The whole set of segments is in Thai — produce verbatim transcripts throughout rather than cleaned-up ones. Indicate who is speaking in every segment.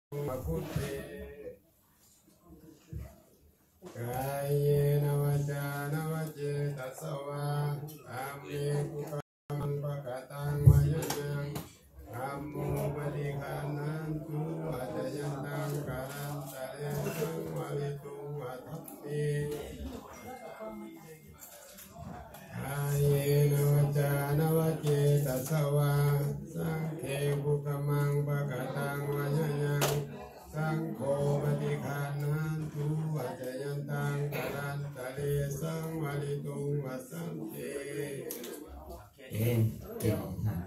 Speaker 1: มะพุทเทกายเยนวจานวเจตัสสวะธัมเมกุกังปะกะตังวะยะยังธัมโมปฏิฆานันตุอัจฉยันตังกะรันตะเรสังวะริตุวะทัพเพกายเยนวจานวเจตัสสวะสังฆะกุกังปะกะตังวะยะยังสังโฆปฏิฆานันตุอัจฉยันตังกะรันตะเรสังวะริตุวะสันเต
Speaker 2: เองเก่งนะ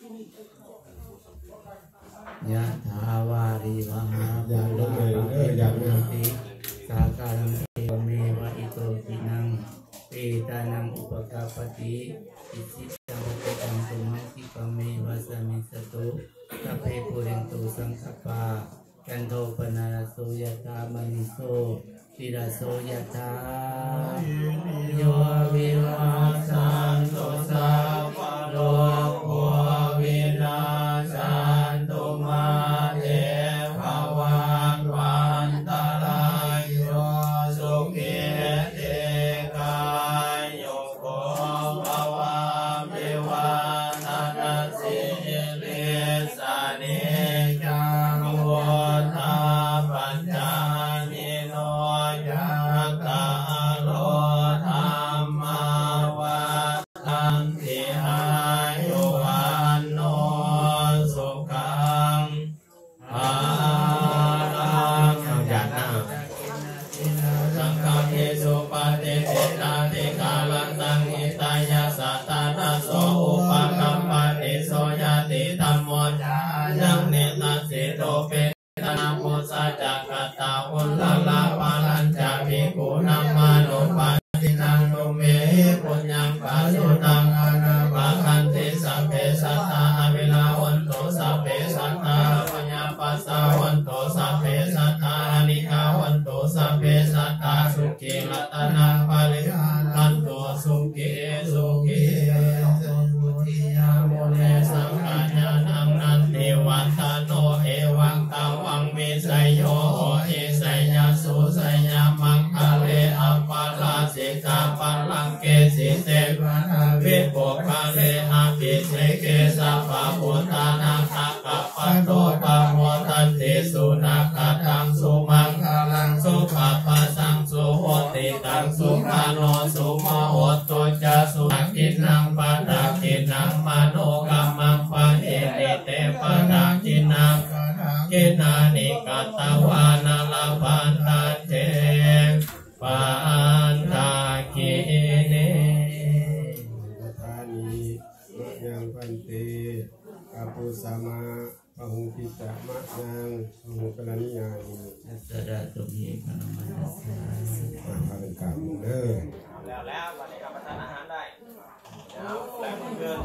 Speaker 2: ยะถาวาริวหาปุราปะริปุเรนติสาคารังเอวเมวะอิโตทินังเปตานังอุปกาปติอิสิตังปะตังตุมังคิปะเมวะสมิสตุสัพเพปุเรนตุสังคปากันโทปนาลโสยะถามณิโสติระโสยะถาโยวิวัสสันตุสัพพะโลกโควินาศสันตุมาเตภวัตวันตรายโยสุขิเตกายโยโกภวะภิวัฒนาสิริสานิจังวุฒาปัญญานิโนยัตตาโลธรรมวัฏันติอายุวันโนสุขังภาลังยัตถาสังฆเทสุปฏิเทนาติกาลังสังหิตายาสัตตานาโสอุปกัมปติโสยติธัมโมจายังเนตัสสิโตเปตนามุสัจจกัตตาอุลลาลาปาลัญจาภิกขุนัมมานุปาทินังนุเมปุญญังปะสุตังอนาปะคันติสัพเพสัตตาอภิลาวันโตสัพเพสัตตาปัญญาปัสสาวันโตสัพเพสัตตาอนิกาวันโตสัพเพสัตตาสุขีรัตนังปะริหันโตสุขีสุขีสุขุติยามุเลสังฆาญาณังนันติวัฏโนเอวังตังวังมิไสโยโหอิไสยสุไสยมังคะเลอัปปะลาสิกาปัลลังเกสิเตวะนาวิปุคะเลอะภิเสเกสัพพะพุทธานาคากัปปะโตปะโมทันติสุนาคาตังสุมังคลังสุขะปะสังสุโหติตังสุขาโนสุมโหตุจะสุขินังปะทะขินังมโนกัมมังปะเอติเตปะทะขินังกินานิกัตตวานาลาปันตันเตปันทากิเน
Speaker 1: ทานิยังพันเตอาปุสมาปะหุติตะมะยังปะหุกรณิยานิ
Speaker 2: อัสสะดะตุหิปะนะมัสสะ
Speaker 1: มาเป็นกรรมเด้อ
Speaker 3: แล้วแล้ววันนี้รับประทานอาหารได้แล้วแล้วเพื่อน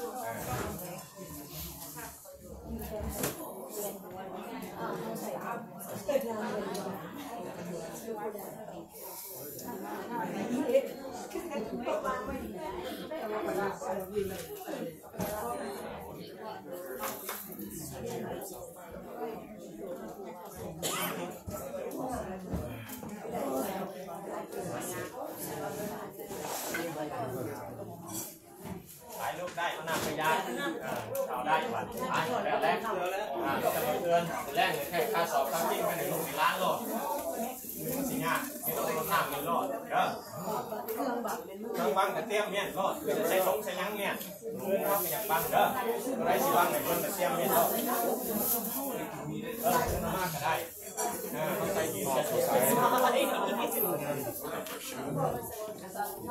Speaker 3: ถ่ายรูปได้เอาหน้าไปย้ายเอาได้บัตรถ่ายแล้วแรกจะมาเตือนแรกแค่ค่าสอบค่าจิ้งไปในลูกในร้านโลดสิงห์ไม่ต้องรถน้ำมีโลดเด้อเครื่องบังแต่เตี้ยมเนี่ยโลดจะใช้ทงใช้ยังเนี่ยมือเขาไม่อยากบังเด้อไรสิบังในคนแต่เตี้ยมเนี่ยโลดเออขึ้นมากก็ได้ต้องใช้ยีนจะใช้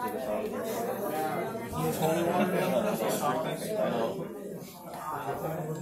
Speaker 1: ยิ